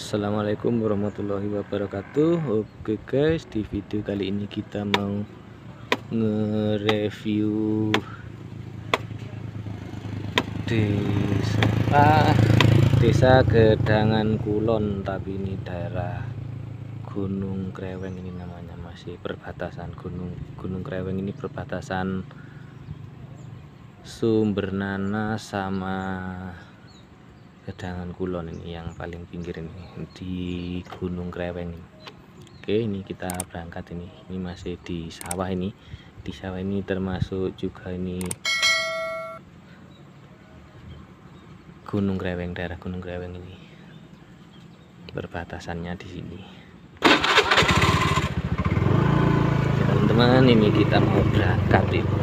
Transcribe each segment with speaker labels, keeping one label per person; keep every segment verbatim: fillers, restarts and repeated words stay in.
Speaker 1: Assalamualaikum warahmatullahi wabarakatuh. Oke guys, di video kali ini kita mau nge-review desa ah, desa Gedangan Kulon, tapi ini daerah Gunung Kreweng ini namanya, masih perbatasan Gunung Gunung Kreweng ini perbatasan Sumber Nanas sama Gedangan Kulon ini yang paling pinggir ini di Gunung Kreweng ini. Oke, ini kita berangkat ini. Ini masih di sawah ini. Di sawah ini termasuk juga ini Gunung Kreweng, daerah Gunung Kreweng ini. Perbatasannya di sini. Teman-teman, ini kita mau berangkat ini.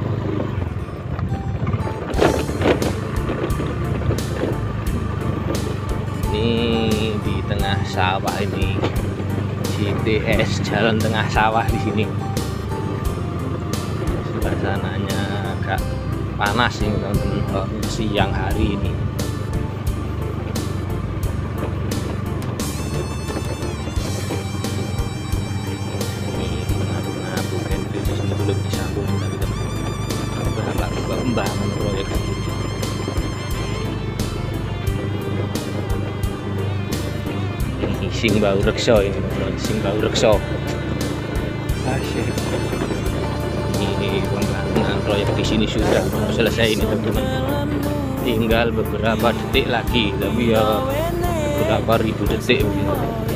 Speaker 1: Ini di tengah sawah ini, G T S jalan tengah sawah di sini. Suasananya agak panas ini teman-teman, siang hari ini. Ini bunga-bunga bugenvil di sini belum disambung, tapi beberapa pengembangan proyek ini. Sing Bau Rekso ini, Sing Bau Rekso. Asyik. Ini pembangunan proyek di sini sudah mau selesai ini teman-teman. Tinggal beberapa detik lagi, tapi ya beberapa ribu detik begitu.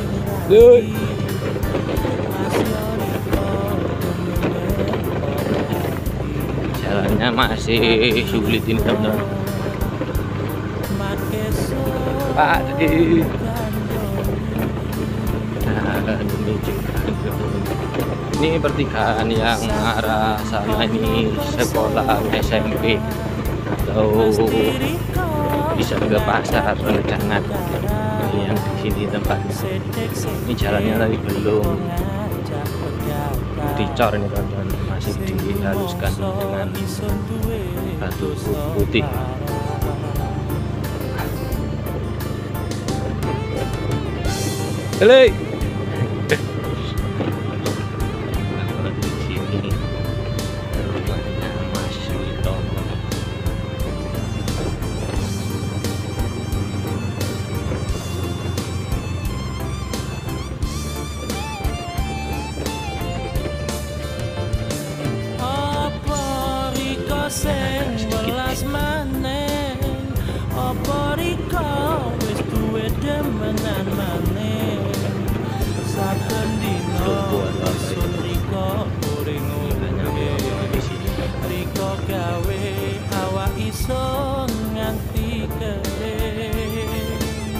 Speaker 1: Jalannya masih sulit ini teman-teman. Pak, di ini pertigaan yang arah sana ini sekolah S M P atau bisa ke pasar Pengedangan. Ini yang di sini tempatnya. Ini jalannya tadi belum dicor ini teman-teman, masih dihaluskan dengan batu putih. Halo.
Speaker 2: Sing welas maneh apa riko wis duwe demenan maneh saben dina sun riko uring riko gawe awak iso nganti kering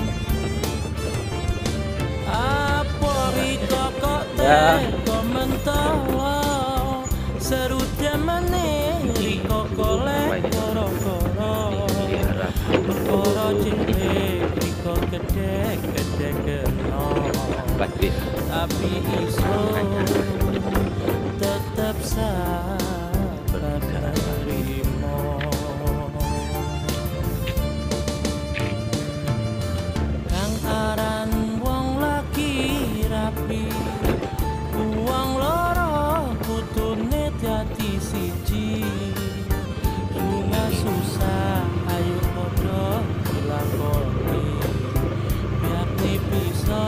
Speaker 2: apa riko kok teko mentolo seru demene riko golek koro-koro koro cilik riko gede-gede keno tapi iso tetep sabar nerimo kang aran wong lagi rapi wong loro kutune dadi siji bunga susah ayo padha lakoni biar bisa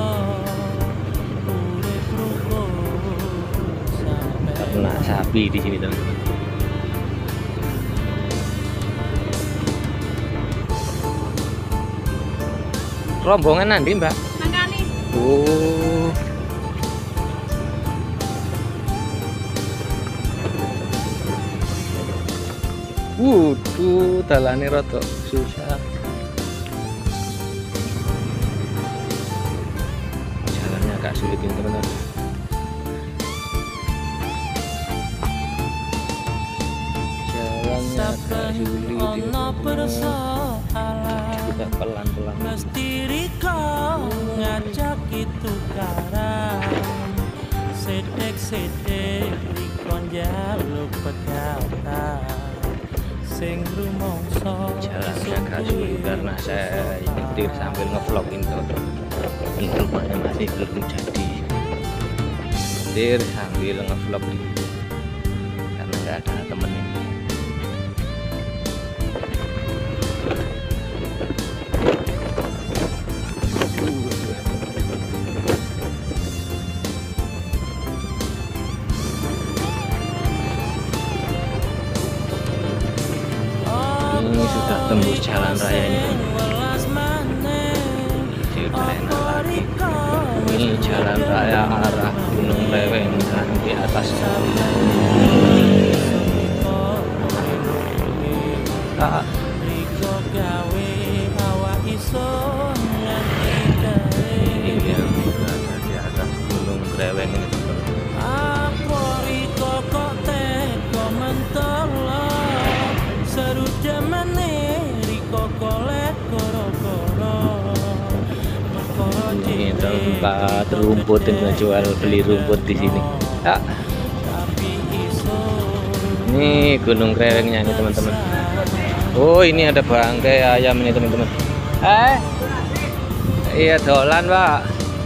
Speaker 2: urip rukun sampai
Speaker 1: ternak sapi di sini teman-teman. Rombongan nanti Mbak?
Speaker 3: Makani.
Speaker 1: Oh. Wuduh, dalane rada susah. Jalannya agak sulit ini teman-teman. Jalannya agak sulit ini. Kita pelan-pelan.
Speaker 2: Mesti riko ngajak itu karan sedek-sedek riko njaluk pegatan sing rumangsa
Speaker 1: jalannya agak sulit karena saya nyetir sambil ngevlog itu. rumahnya masih belum jadi. Hadir sambil nge-vlog di karena nggak ada temen ini. Ini sudah tembus jalan raya ini. Sudah enak lagi. Ini jalan raya arah Gunung Leweng dan di atas ah. Ini yang berada di atas Gunung Leweng ini teman-teman. Ini tempat rumput yang jual beli rumput di sini. Ah. Ini Gunung Krewengnya ini teman-teman. Oh ini ada bangkai ayam ini teman-teman. Eh, iya dolan pak.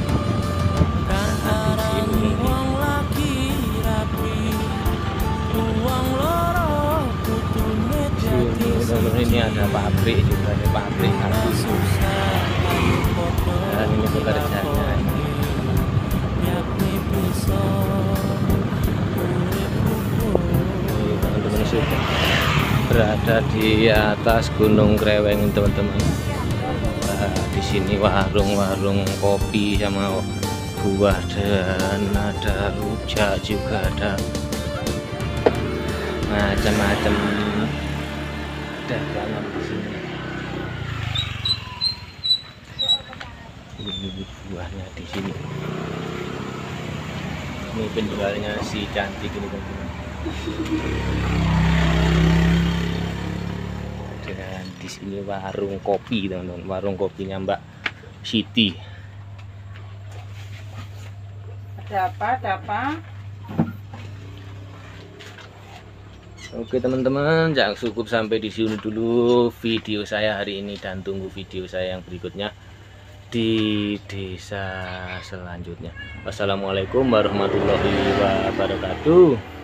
Speaker 1: Ini ada pabrik juga, ini pabrik sapi. Dan ini pekerjaannya. Ini teman-teman sudah berada di atas Gunung Kreweng teman-teman. Nah, di sini warung-warung kopi sama buah dan ada rujak juga, ada macam-macam dagangan di sini. Ini buahnya di sini. Ini penjualnya si cantik ini teman-teman. Dan di sini warung kopi teman-teman, warung kopinya Mbak Siti.
Speaker 3: Ada apa? Ada apa?
Speaker 1: Oke teman-teman, jangan cukup sampai di sini dulu video saya hari ini, dan tunggu video saya yang berikutnya di desa selanjutnya. Wassalamualaikum warahmatullahi wabarakatuh.